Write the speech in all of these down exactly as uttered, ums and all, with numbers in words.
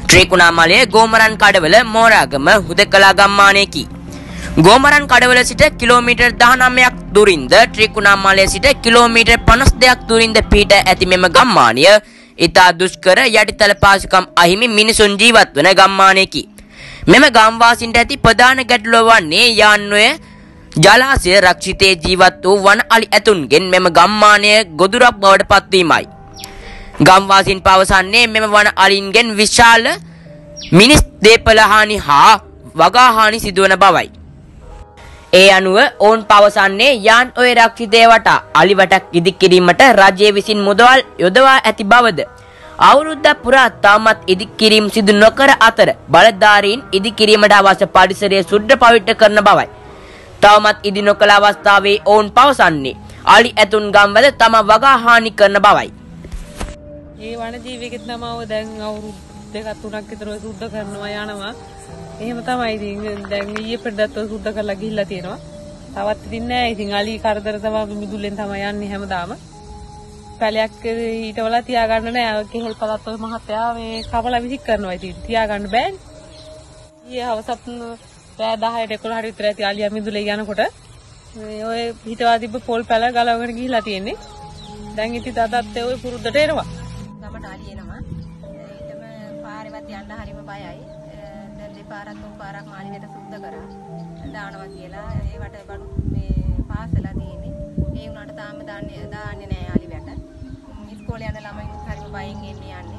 ත්‍රිකුණාමලයේ ගෝමරන් කඩවල මෝරාගම හුදකලා ගම්මානයේකි. ගෝමරන් කඩවල සිට කිලෝමීටර් දහනවයක් දුරින්ද ත්‍රිකුණාමලයේ සිට කිලෝමීටර් පනස් දෙකක් දුරින්ද පිහිට ඇති මෙම ගම්මානය ඉතා දුෂ්කර යටිතල පාසුකම් අහිමි මිනිසුන් ජීවත් වන ගම්මානයේකි. මෙම ගම්වාසීන්ට ඇති ප්‍රධාන ගැටලුව වන්නේ යාන්වය ජලාශය රක්ෂිතයේ ජීවත් වූ වන අලි ඇතුන්ගෙන් මෙම ගම්මානය ගොදුරක් බවට පත්වීමයි. ගම්වාසීන් පවසන්නේ මෙම වන අලින්ගෙන් විශාල මිනිස් දේපල හානි හා වගා හානි සිදුවන බවයි. ඒ අනුව ඔවුන් පවසන්නේ යාන් ඔය රක්ෂිතය වටා අලිවටක් ඉදිකිරීමට රජය විසින් මුදවල් යොදවා ඇති බවද අවුරුද්දක් පුරා තාමත් ඉදිකිරීම සිදු නොකර අතර බලධාරීන් ඉදිකිරීමට අවශ්‍ය පරිසරය සුද්ධ පවිත්‍ර කරන බවයි. තවමත් ඉදි නොකළ අවස්ථාවේ ඔවුන් පවසන්නේ අලි ඇතුන් ගම්වල තම වගා හානි කරන බවයි. ඒ වන ජීවිකෙත් නමව දැන් අවුරුදු දෙකක් තුනක් විතර සුද්ධ කරනවා යනවා. එහෙම තමයි ඉතින් දැන් ඊයේ පෙරදත් සුද්ධ කරලා ගිහිල්ලා තියෙනවා. තවත් ඉතින් නෑ. ඉතින් අලි කරදර තමයි මිදුලෙන් තමයි යන්නේ හැමදාම. පැලයක් ඊටවල තියාගන්න නෑ. කෙහෙල් පළත් ඔය මහත්තයා මේ කපලා විසික් කරනවා. ඉතින් තියාගන්න බෑනේ. ඊයේ හවසත් රෑ දහයට එකොළහට විතර ඇති අලියා මිදුලේ යනකොට මේ ඔය හිටවා තිබ්බ පොල් පැල ගලවගෙන ගිහිල්ලා තියෙන්නේ. දැන් ඉතින් අදත් ඔය පුරුද්දට එනවා. ගමට අලි එනවා. ඊටම පාරේවත් යන්න හරිම බයයි. දැන් දෙපාරක් තුන් පාරක් මාළිගයට සුද්ධ කරා. දානවා කියලා ඒවට බඩු මේ පාසලා තියෙන්නේ. ඒ වුණාට තාම දාන්නේ දාන්නේ නැහැ අලි වැට. ඉස්කෝලේ යන ළමයින් හරිම බයෙන් එන්නේ යන්නේ.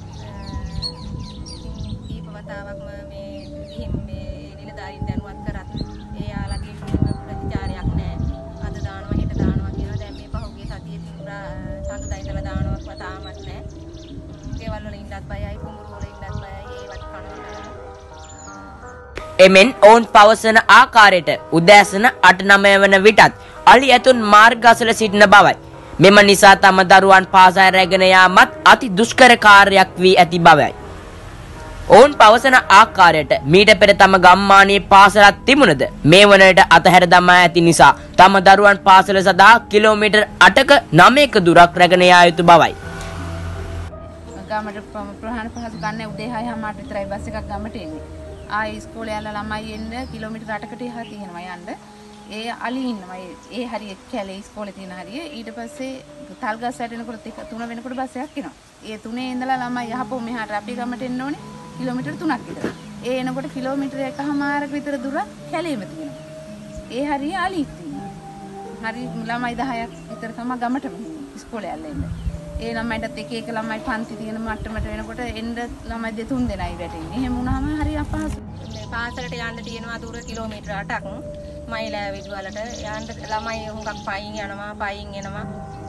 කීප වතාවක්ම මේ ගිහින් මේ නිලධාරීන් දැනුවත් කරත් ඒ යාළගේ ප්‍රතිචාරයක් නැහැ. අද දානවා හෙට දානවා කියනවා. දැන් මේ පහුගිය සතියේ තිබුණා සඳුදා ඉඳලා දානවා තාමත් නැහැ. ගෙවල් වල ඉන්නත් බයයි කුඹුරු වල ඉන්නත් බයයි ඒවත් කනවා. එමෙන් ඔවුන් පවසන ආකාරයට උදෑසන අට නවය වන විටත් අලි ඇතුන් මාර්ග අසල සිටින බවයි. මෙම නිසා තම දරුවන් පාසල් රැගෙන යාමත් අති දුෂ්කර කාර්යයක් වී ඇති බවයි. ඔවුන් පවසන ආකාරයට මීට පෙර තම ගම්මානයේ පාසලක් තිබුණද මේ වන විට අතහැර දමා ඇති නිසා තම දරුවන් පාසල සඳහා කිලෝමීටර් අටක නවයක දුරක් රැගෙන යා යුතු බවයි. ගමට ප්‍රහාණ පහසු ගන්න උදේ හය හමාරට විතරයි බස් එකක් ගමට එන්නේ. ආයේ ඉස්කෝලේ යන ළමයි එන්න කිලෝමීටර් අටකට එහා තියෙනවා යන්න. ඒ අලි ඉන්නවා. ඒ හරිය කැලේ ඉස්කෝලේ තියෙන හරිය. ඊට පස්සේ තල්ගස් වැටෙනකොට තුන වෙනකොට බස් එකක් එනවා. ඒ තුනේ ඉඳලා ළමයි යහපො මෙහාට අපේ ගමට එන්න ඕනේ කිලෝමීටර් තුනක් විතර. ඒ එනකොට කිලෝමීටර් එකමාරක විතර දුර කැලේම තියෙනවා. ඒ හරිය අලි තියෙනවා. හරි ළමයි දහයක් විතර තමයි ගමටම ඉස්කෝලේ යන්නේ. ඒ ළමයින්ටත් එක එක ළමයි පන්ති තියෙන මට්ටමට වෙනකොට එන්න ළමයි දෙතුන් දෙනයි වැටෙන්නේ. එහෙම වුණාම හරි අපහසුයි. මේ පාසලට යන්න තියෙනවා දුර කිලෝමීටර් අටක්. මයිලා විදුවලට යන්න ළමයි හුඟක් පයින් යනවා, පයින් එනවා.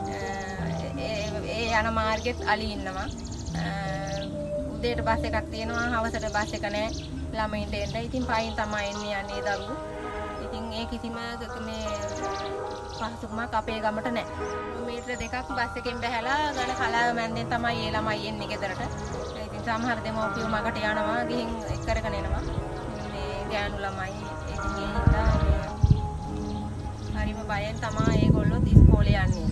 ඒ යන මාර්ගෙත් අලි ඉන්නවා. උදේට බස් එකක් තියෙනවා, හවසට බස් එක නැහැ. ළමයින්ට එන්න ඉතින් පයින් තමයි එන්නේ යන්නේ දරුවෝ. ඉතින් ඒ කිසිම මේ පහසුකමක් අපේ ගමට නැහැ. මීටර දෙකක් බස් එකෙන් බැහැලා ගල කලාව මැන්දෙන් තමයි ඒ ළමයි එන්නේ ගෙදරට. ඉතින් සමහර දෙමව්පියෝ මගට යනවා ගිහින් එක් කරගෙන එනවා. මේ ගෑනු ළමයි ඉතින් ඒ හින්දා හරිම බයෙන් තමයි ඒගොල්ලෝ ඉස්කෝලේ යන්නේ.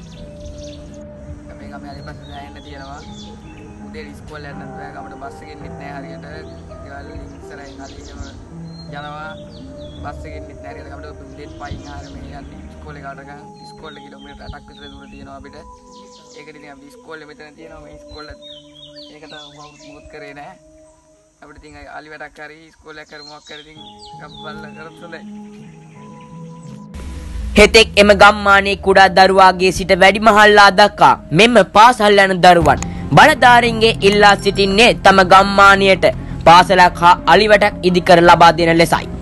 අපේ ගමේ අලිපස් යන්න තියෙනවා. උදේ ඉස්කෝලේ යන්න බෑ ගමට බස් එකෙන් ඉන්නේ නැහැ හරියට. ගෙවල් ඉස්සරහින් අලියම යනවා. බස් එකෙන් ඉන්නේ නැහැ හරියට ගමට උදේට පයින් ආර මේ යන්නේ. ඉස්කෝලේ කාටක ඉස්කෝලේ කිලෝමීටර් අටක් විතර දුර තියෙනවා අපිට. ඒකට ඉතින් අපි ඉස්කෝලේ මෙතන තියෙනවා මේ ඉස්කෝලේ ඒකට වුත් කරේ නැහැ. අපිට ඉතින් අලි වැඩක් හරි ඉස්කෝලයක් හරි මොකක් හරි ඉතින් ගම්බල්ල කරත් හොඳයි. හෙතෙක් එම ගම්මානයේ කුඩා දරුවාගේ සිට වැඩිමහල්ලා දක්වා මෙම පාසල් යන දරුවන් බලධාරීන්ගේ ඉල්ලා සිටින්නේ තම ගම්මානයට පාසලක් හා අලි වැටක් ඉදි කර ලබා දෙන ලෙසයි.